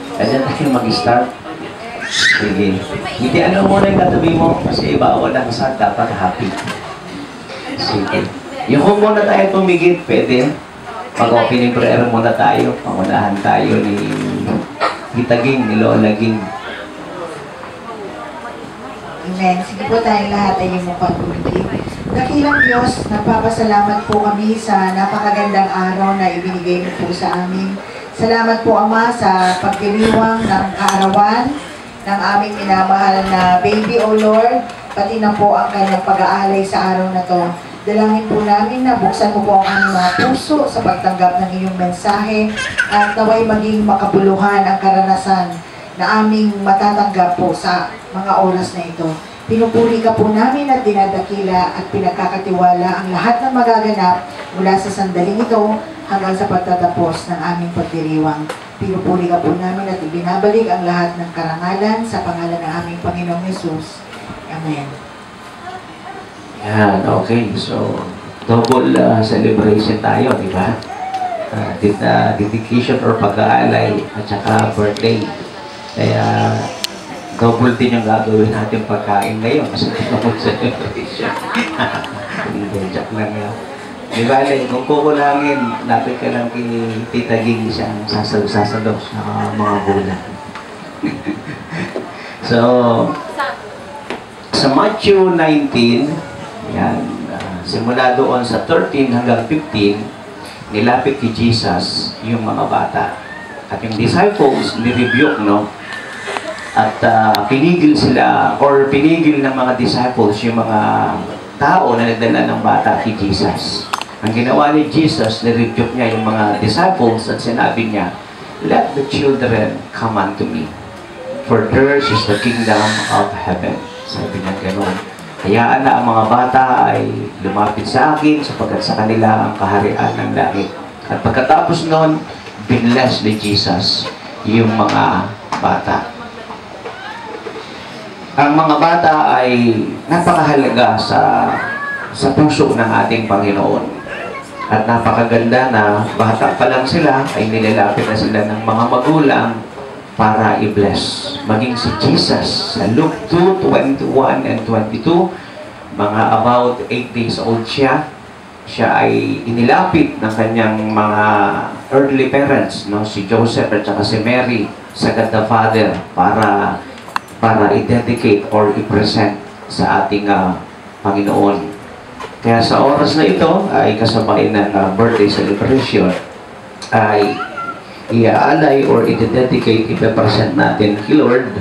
Kaya tayo mag-start. Sige. Hindi ano muna yung katabi mo kasi bawal ang sa dapat happy. Sige. Yung kung muna tayo tumigit, pwede. Mag-opening prayer muna tayo. Pangunahan tayo ni Gitaging, ni Lola Ging. Amen. Sige po tayong lahat ay yung mapag-ulit. Dakilang Diyos, nagpapasalamat po kami sa napakagandang araw na ibinigay mo po sa amin. Salamat po, Ama, sa pagdiriwang ng kaarawan ng aming minamahal na baby, O Lord, pati na po ang kanyang pag-aalay sa araw na to. Dalangin po namin na buksan mo po ang aming mga puso sa pagtanggap ng iyong mensahe at naway maging makabuluhan ang karanasan na aming matatanggap po sa mga oras na ito. Pinupuri ka po namin at dinadakila at pinagkakatiwala ang lahat ng magaganap mula sa sandaling ito hanggang sa pagtatapos ng aming pagdiriwang. Pinupuri ka po namin at ibinabalik ang lahat ng karangalan sa pangalan ng aming Panginoong Hesus. Amen. Yan, okay. So, double celebration tayo, di ba? Dedication or pag-aalay at saka birthday. Kaya, double din yung gagawin natin pagkain ngayon kasi double celebration. Hindi, joke lang yan. Di ba, kung kukulangin, lapit ka lang kay Tita Ging siyang sasalok sa mga bulan. So, sa Matthew 19, yan, simula doon sa 13 hanggang 15, nilapit kay Jesus yung mga bata. At yung disciples, ni-rebuke, no? At pinigil sila, or pinigil ng mga disciples yung mga tao na nagdala ng bata kay Jesus. Ang ginawa ni Jesus, ni-rebuke niya yung mga disciples at sinabi niya, "Let the children come unto me, for theirs is the kingdom of heaven." Sabi niya gano'n. Hayaan na ang mga bata ay lumapit sa akin sapagkat sa kanila ang kaharian ng langit. At pagkatapos noon, binless ni Jesus yung mga bata. Ang mga bata ay napakahalaga sa puso ng ating Panginoon. At napakaganda na bata pa lang sila ay nilalapit na sila ng mga magulang para i-bless. Maging si Jesus sa Luke 2:21 and 22, mga about 8 days old siya. Siya ay inilapit ng kanyang mga earthly parents, no? Si Joseph at saka si Mary sa God the Father para i-dedicate or i-present sa ating Panginoon. Kaya sa oras na ito ay kasabay ng birthday celebration ay i-aalay or i-dedicate, i-present natin kay Lord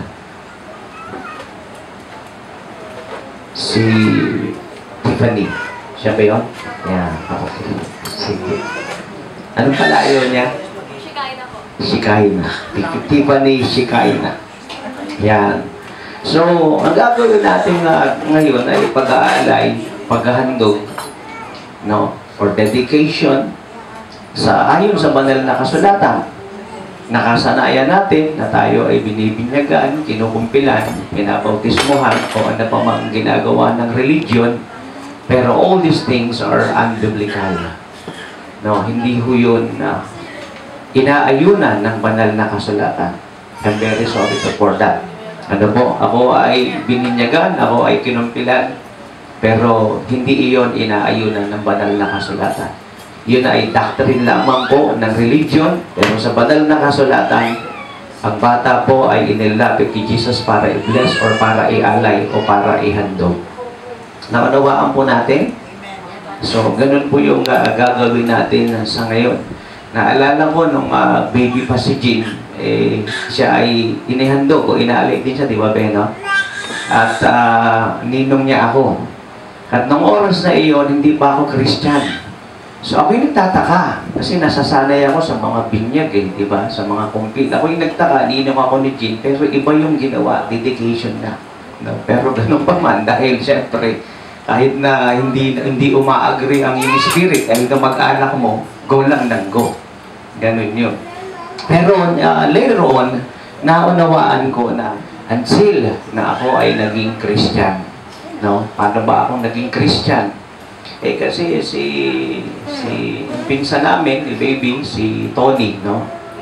si Tiffany. Siya ba yun? Yan. Okay. Sige. Anong palayo niya? Shikaina po. Shikaina. Tiffany Shikaina. Yan. So, ang gagawin natin ngayon ay pag-aalay, paghahandog, no, for dedication ayon sa banal na kasulatan. Nakasanayan natin na tayo ay binibinyagan, kinukumpilan, pinabautismuhan, o ano pa mang ginagawa ng religion, pero all these things are unbiblical. No, hindi ho yun inaayunan ng banal na kasulatan. I'm very sorry for that. Ano po, ako ay bininyagan, ako ay kinumpilan, pero hindi iyon inaayunan ng banal na kasulatan. Yun ay doctrine lamang po ng religion, pero sa banal na kasulatan, ang bata po ay inilapit kay Jesus para i-bless or para i-alay o para ihandog. Naunawaan po natin? So, ganun po yung gagawin natin sa ngayon. Naalala ko nung baby pa si Jean, siya ay inihandog o inaalay din siya, di ba, Beno? At ninong niya ako. At nung oras na iyon, hindi pa ako Christian. So ako'y nagtataka kasi nasasanay ako sa mga binyag di ba? Sa mga kumpil. Ako'y nagtaka, ninong ako ni Jean, pero iba yung ginawa, dedication na. No? Pero ganun pa man, dahil siyempre, kahit na hindi uma-agree ang iyong spirit, kahit na mag-anak mo, go lang ng go. Ganun yun. Pero later on, naunawaan ko na until na ako ay naging Christian. No? Paano ba akong naging Christian? Kasi si pinsan namin, si baby, si Tony, no?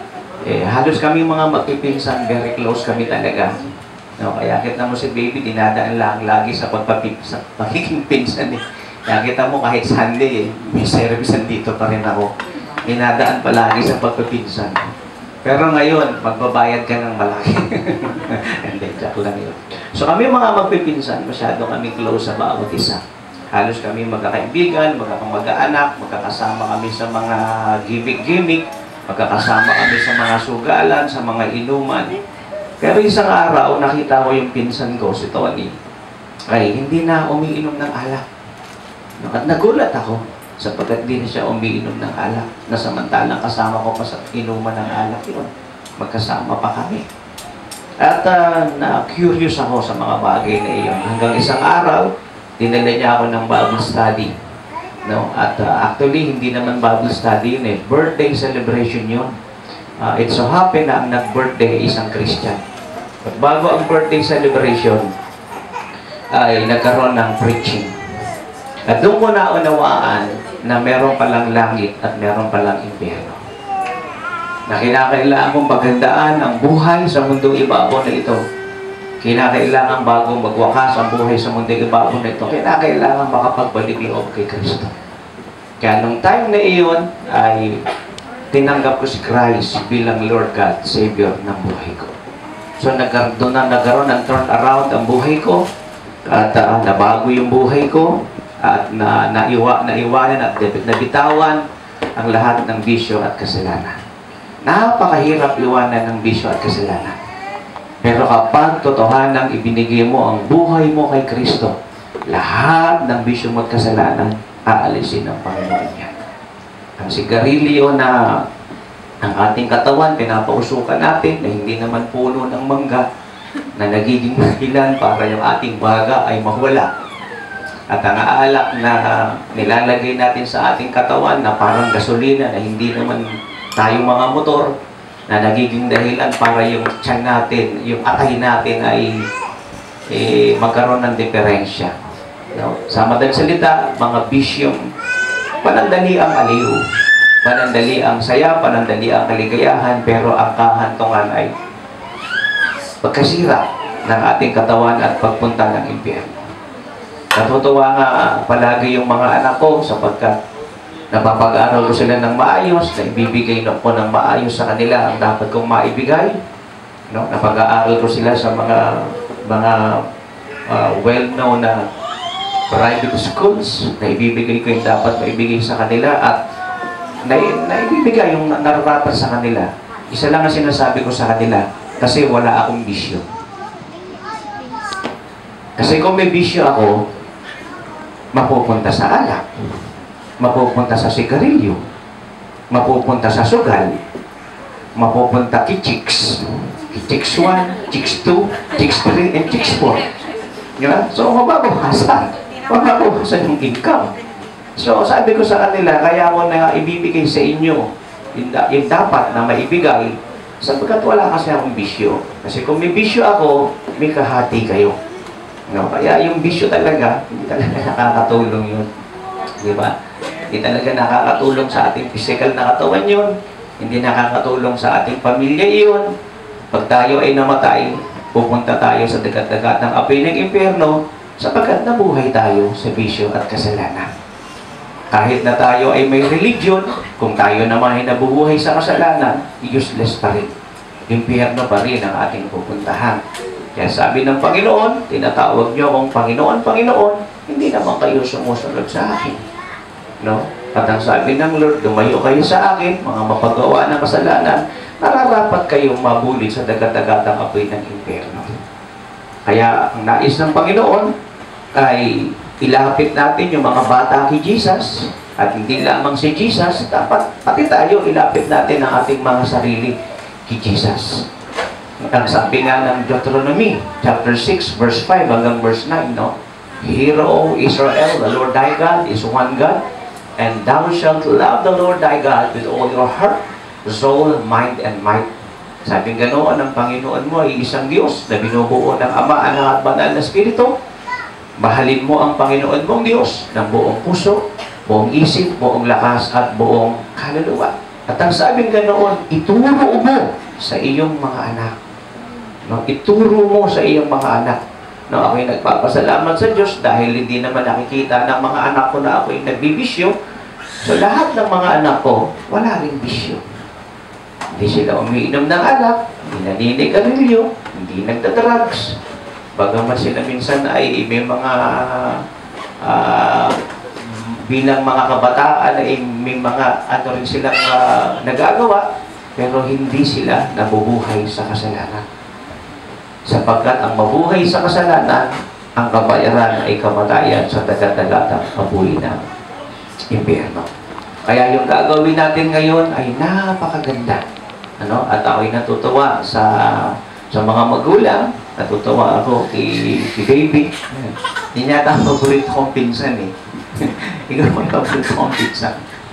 halos kami mga magpipinsan, very close kami talaga. No, kaya kita mo si baby, dinadaan lang lagi sa sa pagiging pinsan eh. Kaya kita mo kahit Sunday may service dito pa rin ako. Dinadaan palagi sa pagpipinsan. Pero ngayon, magbabayad ka ng malaki. Hindi, joke lang yun. So kami mga magpipinsan, masyado kami close sa bawat isa. Halos kami magkakaibigan, magkakamag-anak, magkakasama kami sa mga gimmick-gimmick, magkakasama kami sa mga sugalan, sa mga inuman. Pero isang araw, nakita ko yung pinsan ko, si Tony, ay hindi na umiinom ng alak. At nagulat ako, sapagkat di na siya umiinom ng alak, na samantalang kasama ko pa sa inuman ng alak yun. Magkasama pa kami. At na-curious ako sa mga bagay na iyon. Hanggang isang araw, dinala niya ako ng Bible study. No? At actually, hindi naman Bible study yun eh. Birthday celebration yun. It so happen na ang nag-birthday ay isang Christian. At bago ang birthday celebration, ay nagkaroon ng preaching. At doon ko naunawaan na meron palang langit at meron palang impyerno. Na kinakailangan kong paghandaan ang buhay sa mundong ibabaw na ito. Kinakailangan bago magwakas ang buhay sa mundong ibabaw na ito, kinakailangan makapagbalik loob kay Kristo. Kaya nung time na iyon ay tinanggap ko si Christ bilang Lord God, Savior ng buhay ko. So doon na nagkaroon ng turn around ang buhay ko at nabago yung buhay ko at naiwanan at nabitawan ang lahat ng bisyo at kasalanan. Napakahirap iwanan ng bisyo at kasalanan. Pero kapag totohanang ibinigay mo ang buhay mo kay Kristo, lahat ng bisyo mo at kasalanan aalisin ng Panginoon niya. Ang sigarilyo na ang ating katawan, pinapausukan natin na hindi naman puno ng mangga na nagiging dahilan para yung ating baga ay mawala. At ang alak na nilalagay natin sa ating katawan na parang gasolina na hindi naman tayo mga motor na nagiging dahilan para yung tiyan natin, yung atay natin ay magkaroon ng diferensya. No? Sa madaling salita, mga bisyong panandali ang aliw, panandali ang saya, panandali ang kaligayahan, pero ang kahantungan ay pagkasira ng ating katawan at pagpunta ng impyerno. Natutuwa nga palagi yung mga anak ko sapagkat napapag-aaral ko sila ng maayos, na ibibigay ko ng maayos sa kanila ang dapat kong maibigay. No? Napag-aaral ko sila sa mga well-known na private schools na ibibigay ko yung dapat maibigay sa kanila at naibibigay yung nararapat sa kanila. Isa lang ang sinasabi ko sa kanila, kasi wala akong bisyo. Kasi kung may bisyo ako, mapupunta sa alak, mapupunta sa sigarilyo, mapupunta sa sugal, mapupunta kay chicks. Chicks 1, chicks 2, chicks 3, and chicks 4. Diba? So, mababawasan yung income. So, sabi ko sa kanila, kaya ako na ibibigay sa inyo yung dapat na maibigay sapagkat wala kasi akong bisyo. Kasi kung may bisyo ako, may kahati kayo. No? Kaya yung bisyo talaga, hindi talaga nakakatulong yun. Diba? Hindi talaga nakakatulong sa ating physical na katawan yun. Hindi nakakatulong sa ating pamilya yun. Pag tayo ay namatay, pupunta tayo sa dagat-dagat ng apoy ng impyerno sapagkat nabuhay tayo sa bisyo at kasalanan. Kahit na tayo ay may religion, kung tayo naman ay nabubuhay sa kasalanan, useless pa rin. Impyerno pa rin ang ating pupuntahan. Kaya sabi ng Panginoon, tinatawag niyo akong Panginoon, Panginoon, hindi naman kayo sumusunod sa akin. No? At ang sabi ng Lord, dumayo kayo sa akin, mga mapagawa ng kasalanan, nararapat kayong mabulit sa dagat-dagatang apoy ng impyerno. Kaya ang nais ng Panginoon ay ilapit natin yung mga bata kay Jesus, at hindi lamang si Jesus, dapat pati tayo ilapit natin ang ating mga sarili kay Jesus. Ang sabi nga ng Deuteronomy chapter 6 verse 5 hanggang verse 9, no? Hear, O Israel, the Lord thy God is one God, and thou shalt love the Lord thy God with all your heart, soul, mind, and might. Sabi ganoon ng Panginoon mo ay isang Diyos na binubuo ng Ama, Anak at Banal na Espiritu. Mahalin mo ang Panginoon mong Diyos ng buong puso, buong isip, buong lakas, at buong kaluluwa. At ang sabing ganoon, ituro mo sa iyong mga anak. No? Ituro mo sa iyong mga anak. No, ako'y nagpapasalamat sa Diyos dahil hindi naman nakikita ng mga anak ko na ako'y nagbibisyo. So, lahat ng mga anak ko, wala rin bisyo. Hindi sila umiinom ng alak, hindi naninigarilyo, hindi nagdadrugs. Bagamat sila minsan ay may mga bilang mga kabataan ay may mga ano rin silang nagagawa, pero hindi sila nabubuhay sa kasalanan. Sapagkat ang mabuhay sa kasalanan, ang kabayaran ay kamatayan sa dagat-dagatang apoy ng impyerno. Kaya yung gagawin natin ngayon ay napakaganda. Ano? At ako'y natutuwa sa mga magulang. Natutuwa ako kay baby. Hindi niya ang paborito kong pinsan eh. Ikaw ang paborito kong pinsan.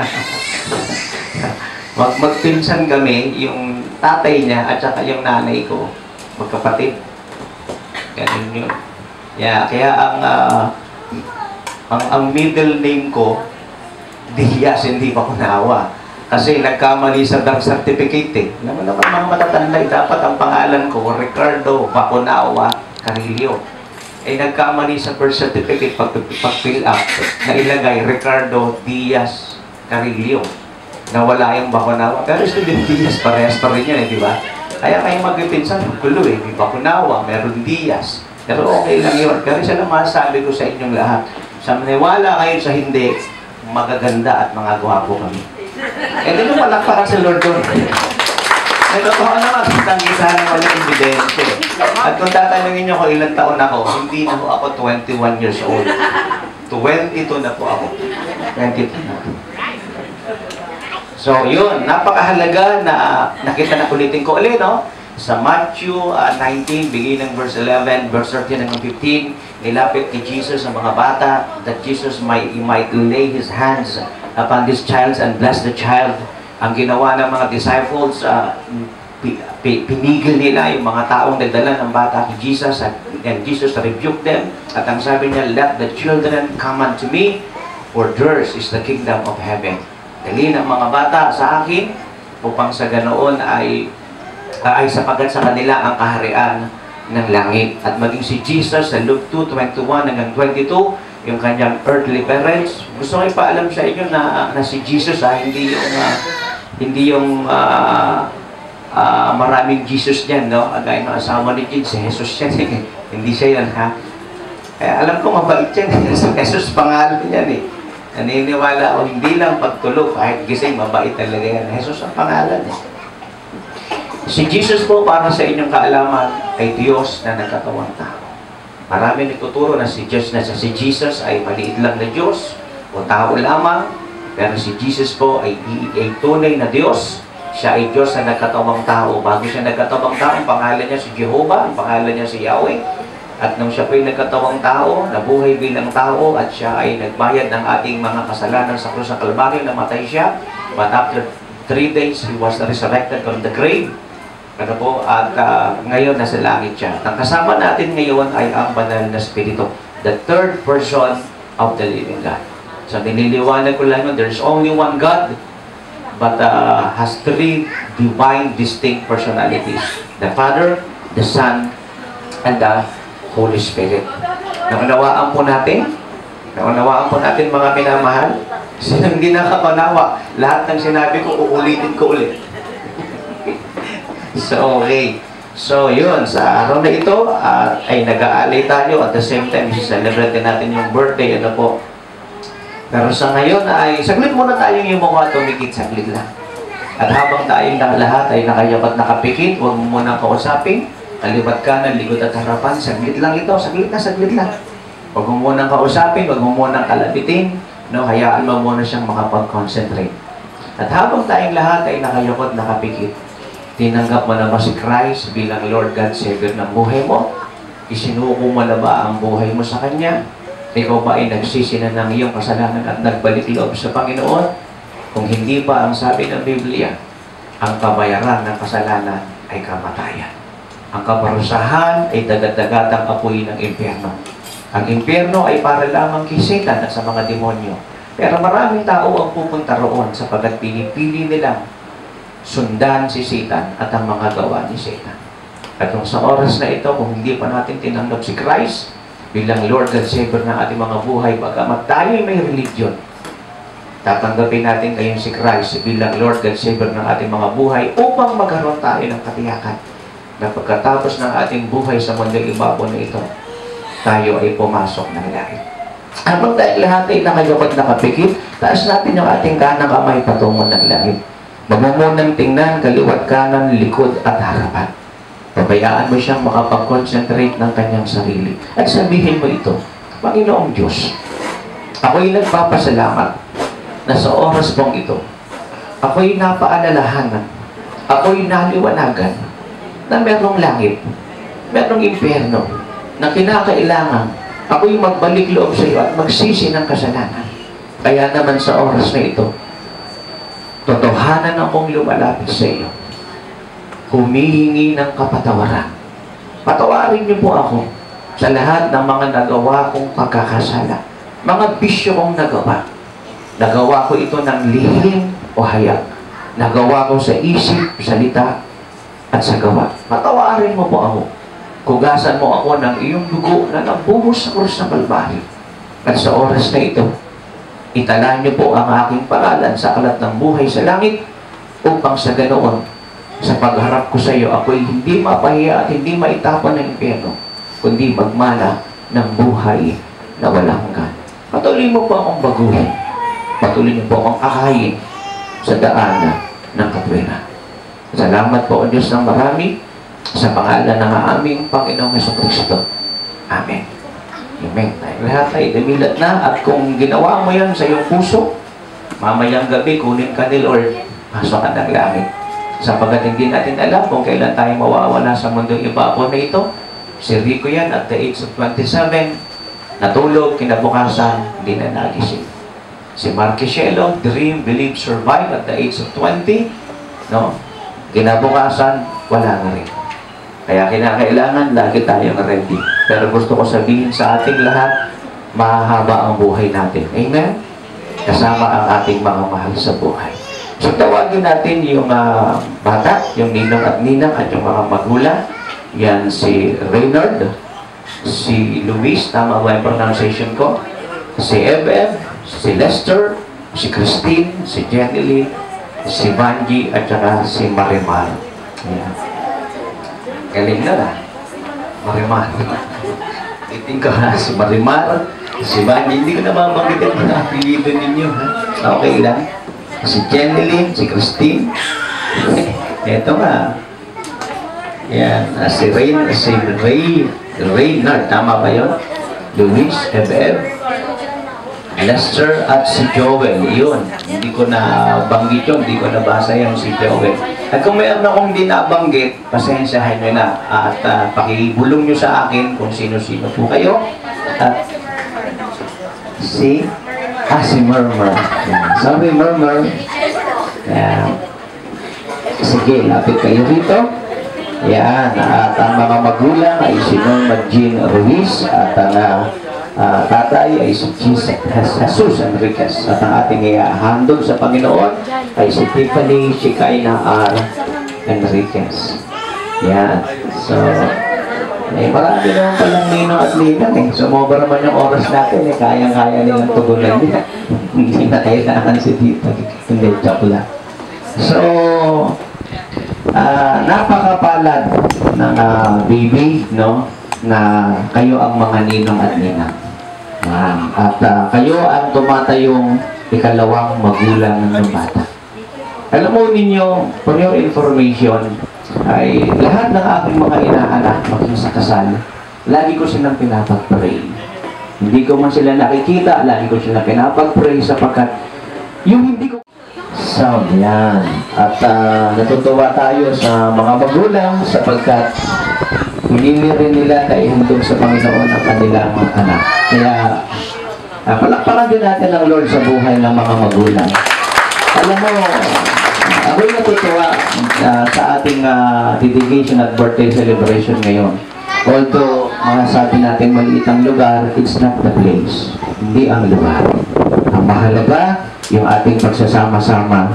Magpinsan kami, yung tatay niya at saka yung nanay ko, magkapatid. Ganun yun. Yeah, kaya ang middle name ko, Diaz, hindi pa ko naawa. Kasi nagkamali sa birth certificate eh. Alam mo naman mga matatanda, dapat ang pangalan ko, Ricardo Baconawa Carillo. Eh nagkamali sa birth certificate pag-fill up, nailagay Ricardo Diaz Carillo. Nawala yung Baconawa. Pero student Diaz, parehas pa rin yan eh, di ba? Kaya kayo magpipinsan, gulo eh. May Baconawa, meron Diaz. Pero okay lang yun. Pero isa lang masasabi ko sa inyong lahat. Sa maniwala kayo sa hindi, magaganda at mga gwapo kami. Eh, di nyo palakpakan sa Lord doon. Ito ko naman, kitang-kita ng walang ebidensya. At kung tatanungin nyo ko ilang taon ako, hindi na po ako 21 years old. 22 na po ako. 22 na. So, yun. Napakahalaga na nakita na ulitin ko ulit, no? Sa Matthew 19, beginning verse 11, verse 13 hanggang 15, nilapit ni Jesus ang mga bata that Jesus might lay His hands upon this child and bless the child. Ang ginawa ng mga disciples, pinigil nila yung mga taong nagdala ng bata kay Jesus and Jesus rebuked them. At ang sabi niya, let the children come unto me, for theirs is the kingdom of heaven. Dali ng mga bata sa akin, upang sa ganoon ay sapagat sa kanila ang kaharian ng langit. At maging si Jesus sa Luke 2:21 hanggang 22, yung kanyang earthly parents, gusto ko ipaalam sa inyo na si Jesus hindi yung maraming Jesus diyan, no? Agay ng asawa ni Jesus, si Jesus yan eh. Hindi siya yan, ha? Alam ko mabait yan. Jesus pangalan yan eh. Naniniwala o hindi lang pagtulog, kahit gising, mabait talaga yan. Jesus ang pangalan eh. Si Jesus po, para sa inyong kaalaman, ay Diyos na nagkatawang tao. Marami nagtuturo na si Jesus ay maliit lang na Diyos o tao lamang. Pero si Jesus po ay tunay na Diyos. Siya ay Diyos na nagkatawang tao. Bago siya nagkatawang tao, ang pangalan niya si Jehovah, ang pangalan niya si Yahweh. At nung siya po ay nagkatawang tao, nabuhay bilang tao, at siya ay nagbayad ng ating mga kasalanan sa krus ng Kalbaryo, namatay siya. But after 3 days, He was resurrected from the grave. Ano po, at ngayon nasa langit siya. Ang kasama natin ngayon ay ang banal na Espiritu, the third person of the living God. So nililiwanag ko lang yun, there's only one God, but has three divine distinct personalities: the Father, the Son, and the Holy Spirit. Naunawaan po natin mga minamahal. Sinang hindi nakapanawa, lahat ng sinabi ko, uulitin ko ulit. So, okay. So, yun. Sa araw na ito, ay nag-aalay tayo. At the same time, celebrate natin yung birthday. Ano po. Pero sa ngayon, ay saglit muna tayong yung mukha tumikit. Saglit lang. At habang tayong lahat ay nakayapat nakapikit, huwag mo munang kausapin. Kalibat kanan, likod at harapan. Saglit lang ito. Saglit lang. Huwag mo munang kausapin. Huwag mo munang kalabitin. No, hayaan mo muna siyang makapag-concentrate. At habang tayong lahat ay nakayakot nakapikit, tinanggap mo na ba si Christ bilang Lord God Savior ng buhay mo? Isinuko mo na ba ang buhay mo sa Kanya? Ikaw ba ay nagsisi na ng iyong kasalanan at nagbalik loob sa Panginoon? Kung hindi pa, ang sabi ng Biblia, ang kabayaran ng kasalanan ay kamatayan. Ang kaparusahan ay dagat-dagatang apoy ng impyerno. Ang impyerno ay para lamang kay Satan at sa mga demonyo. Pero maraming tao ang pupunta roon sapagkat pinipili nilang sundan si Satan at ang mga gawa ni Satan. At kung sa oras na ito, kung hindi pa natin tinanggap si Christ bilang Lord and Savior ng ating mga buhay, bagamat tayo'y may religion, tatanggapin natin ngayon si Christ bilang Lord and Savior ng ating mga buhay upang magkaroon tayo ng katiyakan na pagkatapos ng ating buhay sa mundong ibabaw na ito, tayo ay pumasok ng langit. Habang dahil lahat ay nakagabag nakapikit, taas natin yung ating kanang kamay patungo ng langit. Magmumunang tingnan, kaliwat kanan, likod at harapan. Pabayaan mo siyang makapag-concentrate ng kanyang sarili. At sabihin mo ito, Panginoong Diyos, ako'y nagpapasalamat na sa oras pong ito, ako'y napaalalahanan, ako'y naliwanagan na merong langit, merong impyerno, na kinakailangan ako'y magbalik loob sa iyo at magsisi ng kasalanan. Kaya naman sa oras na ito, totohanan akong lumalapit sa iyo. Humihingi ng kapatawaran. Patawarin niyo po ako sa lahat ng mga nagawa kong pagkakasala. Mga bisyo kong nagawa. Nagawa ko ito ng lihim o hayag. Nagawa ko sa isip, salita, at sa gawa. Patawarin mo po ako. Kugasan mo ako ng iyong dugo na nabuhos sa krus ng Kalbaryo. At sa oras na ito, itala niyo po ang aking pangalan sa aklat ng buhay sa langit upang sa ganoon, sa pagharap ko sa iyo, ako'y hindi mapahiya at hindi maitapon ng impyerno, kundi magmana ng buhay na walang hanggan. Patuloy mo po akong baguhin. Patuloy niyo po akong akayin sa daan ng katwiran. Salamat po, O Diyos ng marami, sa pangalan ng aming Panginoong Jesucristo. Amen. Amen. Lahat ay damilat na, at kung ginawa mo yan sa iyong puso, mamayang gabi, kunin ka ni Lord, pasok ka ng langit. Sapagkat hindi natin alam kung kailan tayo mawawala sa mundong ibabaw na ito. Si Rico yan at the age of 27, natulog, kinabukasan, hindi na nagising. Si Marquisielo, dream, believe, survive at the age of 20, no? Kinabukasan, wala na rin. Kaya kinakailangan lagi tayong ready. Pero gusto ko sabihin sa ating lahat, mahaba ang buhay natin. Amen? Kasama ang ating mga mahal sa buhay. So tawagin natin yung bata, yung ninong at ninang at yung mga magulang. Yan si Reynard, si Luis, tama ba yung pronunciation ko? Si Ebeb, si Lester, si Christine, si Jenny, si Vanji, at saka si Marimar. Yan. Galing na na. Marimar. Iting ko ha, si Marimar, si Vanji. Hindi ko na mamagitin mga apelido ninyo. Ha? Okay lang. Si Jenny, si Christine. Ito nga. Yan. Si Reynard. Tama ba yun? Luis, Ebeb, Lester, at si Joel. Yun. Hindi ko na banggit yun. Hindi ko nabasa yan si Joel. At kung mayroon akong hindi nabanggit, pasensyahan nyo na. At pakibulong nyo sa akin kung sino-sino po kayo. At si Murmur. Sorry, Murmur. Sige, lapit kayo rito. Yan. At ang mga magulang ay si Norma Jean Ruiz. At ang tatay ay si Jesus Enriquez. At ang ating handog sa Panginoon ay si Tiffany Shikaina R. Enriquez. Yan. So, marami naman palang ninong at ninang eh. Sumobra naman yung oras natin eh. Kayang-kaya nilang tugunan niya. Hindi na kailangan si Tito. Hindi, joke lang. So, napakapalad ng baby, no? Na kayo ang mga ninong at ninang. At kayo ang tumatayong ikalawang magulang ng bata. Alam mo ninyo, for your information, ay lahat ng aking mga inaanak maging sa kasal, lagi ko silang pinapag-pray. Hindi ko man sila nakikita, lagi ko sila pinapag-pray sapagkat yung hindi ko sound yan. At natutuwa tayo sa mga magulang sapagkat pinili rin nila na ihandog sa Panginoon ang kanilang anak. Kaya palakpakan din natin ang Lord sa buhay ng mga magulang. Alam mo, ako'y natutuwa sa ating dedication at birthday celebration ngayon. Although, masasabi natin maliit ang lugar, it's not the place. Hindi ang lugar. Ang mahalaga, yung ating pagsasama-sama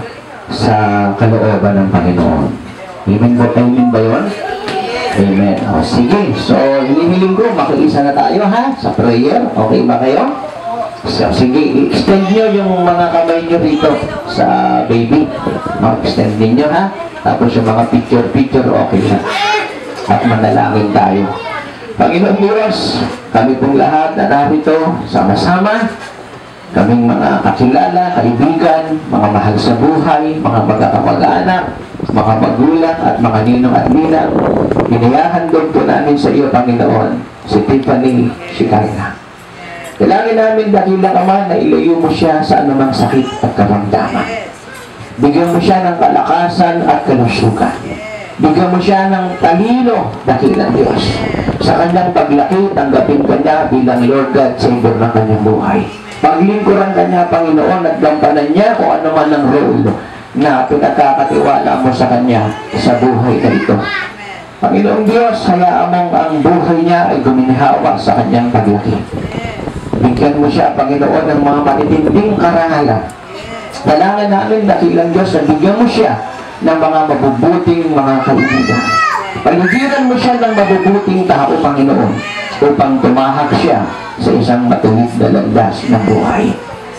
sa kalooban ng Panginoon. Amen ba, amen ba yun? Amen. O, sige. So, hinihiling ko, makiisa na tayo ha, sa prayer. Okay ba kayo? So, sige, extend nyo yung mga kamay nyo rito sa baby. Extend ninyo ha. Tapos yung mga picture, okay na. At manalangin tayo. Panginoon Diyos, kami pong lahat na narito, sama-sama, kaming mga kakilala, kaibigan, mga mahal sa buhay, mga magkakamag-anak, mga magulang at mga ninong at ninang, inihahandog po namin sa iyo, Panginoon, si Tiffany Shikaya. Kailangan namin dakilang Ama na ilayo mo siya sa anumang sakit at karamdaman. Bigyan mo siya ng kalakasan at kalusugan. Bigyan mo siya ng talino, dakilang Diyos. Sa kanyang paglaki, tanggapin ka niya bilang Lord God, Savior ng kanyang buhay. Paglingkuran ka niya, Panginoon, at gampanan niya kung ano man ang role na pinagkakatiwala mo sa kanya sa buhay na ito. Panginoong Diyos, hayaan mong ang buhay niya ay guminhawa sa kanyang paglaki. Bigyan mo siya, Panginoon, ng mga matitinding karangalan. Kailangan namin, dakilang Diyos, na bigyan mo siya ng mga mabubuting mga kaibigan. Paligiran mo siya ng mabubuting tao, Panginoon, upang tumahak siya sa isang matuwid na landas ng buhay.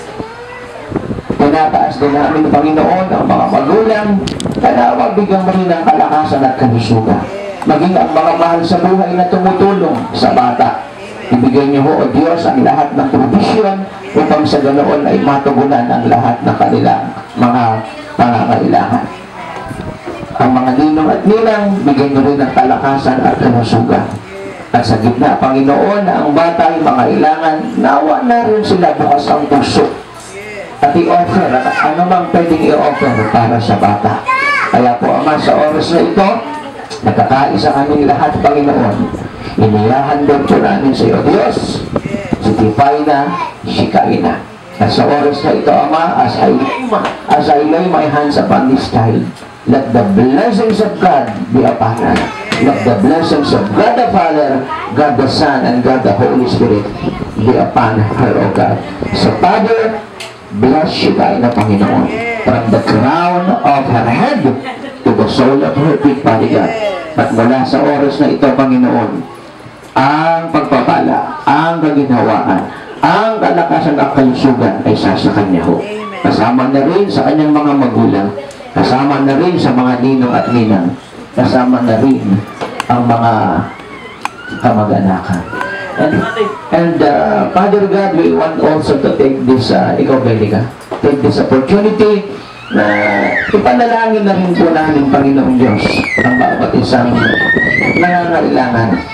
Tinataas din namin, Panginoon, ang mga magulang, kaya bigyan mo rin ng kalakasan at kalusugan. Maging ang mga mahal sa buhay na tumutulong sa bata. Ibigay niyo ho, O Diyos, ang lahat ng provision upang sa ganoon ay matugunan ang lahat ng kanilang mga pangangailangan. Ang mga ninong at ninang, bigyan niyo rin ng kalakasan at kalusugan. At sa gitna, Panginoon, na ang bata ay mangailangan, nawa na rin sila bukas ang puso. At i-offer, at anumang pwedeng i-offer para sa bata. Kaya po, Ama, sa oras na ito, nagkakaisa kaming lahat, Panginoon. Inihahandog po namin sa iyo, Diyos, si Tiffany Shikaya. At sa oras na ito, Ama, as I lay my hands upon this child, let the blessings of God be upon her. Let the blessings of God the Father, God the Son, and God the Holy Spirit be upon her, O God. So, Father, bless Shikaya na, Panginoon, from the crown of her head to the sole of her feet, Father God. At mula sa oras na ito, Panginoon, ang pagpapala, ang kaginhawaan, ang kalakasan at kalusugan ay sa kanya ho. Kasama na rin sa kanyang mga magulang, kasama na rin sa mga ninong at ninang, kasama na rin ang mga kamag-anakan. And Father God, we want also to take this, take this opportunity na ipanalangin na rin po namin, Panginoong Diyos, ang bawat isang nangangailangan.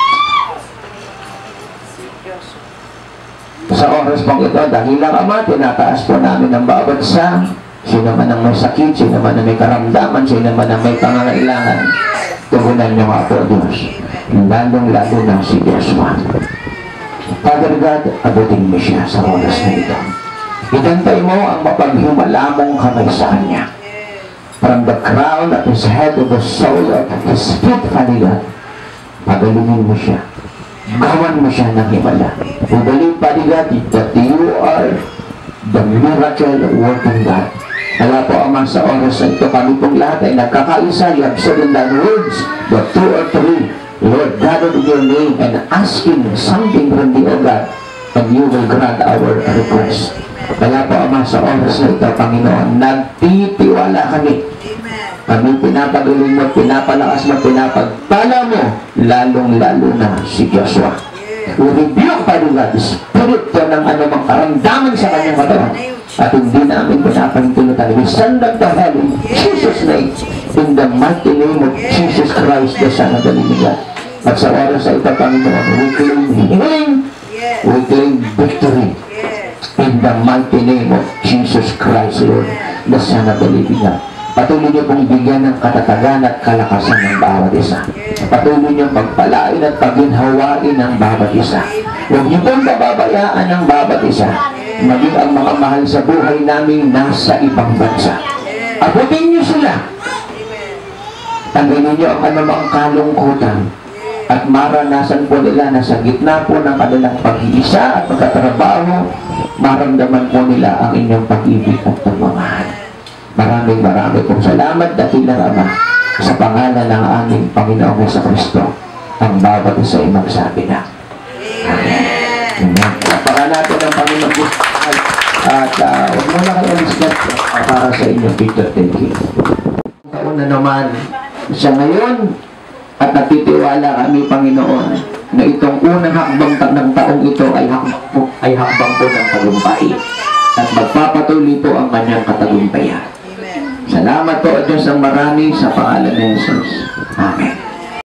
Sa oras pang ito, dakilang Ama, tinataas po namin ang bawat isa. Sino man ang may sakit, sino man ang may karamdaman, sino man ang may pangangailangan, tugunan niyo nga po, Diyos. Lalong-lalo na si Joshua. Father God, abutin mo siya sa oras na ito. Itantay mo ang mapaghimalamong kamay sa kanya. From the crown of his head to the sole of his feet, Father God, pagalingin mo siya. Gawan mo siya ng himala. We believe, Father God, that you are the miracle working God. Kaya po, Ama, sa oras na ito, kami pong lahat ay nagkakaisa. You have said in thy words, that 2 or 3, Lord, gathered in your name and asking something from thee, O God, and you will grant our request. Kaya po, Ama, sa oras na ito, Panginoon, nagtitiwala kami. Kami pinapagaling mo, pinapalakas mo, pinapagpala mo, lalong-lalo na si Joshua. We rebuke, Father God, the spirit ng anumang karamdaman sa kanyang katawan. At hindi namin pinapagtulutan. We send them to hell in Jesus' name, in the mighty name of Jesus Christ, the Son of the living God. At sa oras na ito, Panginoon, we claim healing, we claim victory, in the mighty name of Jesus Christ, Lord, the Son of the living God. Patuloy niyo pong bigyan ng katatagan at kalakasan ng bawat isa. Patuloy niyo pagpalain at paginhawain ng bawat isa. Huwag niyo pong pababayaan ng bawat isa. Maging ang mga mahal sa buhay namin nasa ibang bansa. Abutin niyo sila. Tanggalin niyo ang anumang kalungkutan. At maranasan po nila na sa gitna po ng kanilang pag-iisa at pagkatrabaho, maramdaman po nila ang inyong pag-ibig at pagmamahal. Maraming pong salamat, dakilang Ama, sa pangalan ng aming Panginoong Jesucristo, ang bawat isa ay magsabi na. Amen. Amen. Papakan natin ang Panginoong Diyos. At huwag mo na kayo alisgat para sa inyong picture taking. Taon na naman siya ngayon at natitiwala kami, Panginoon, na itong unang hakbang ng taong ito ay hakbang po ng tagumpay at magpapatuloy po ang kanyang katagumpayan. Salamat po, Diyos, ang marami sa pangalan ni Jesus. Amen.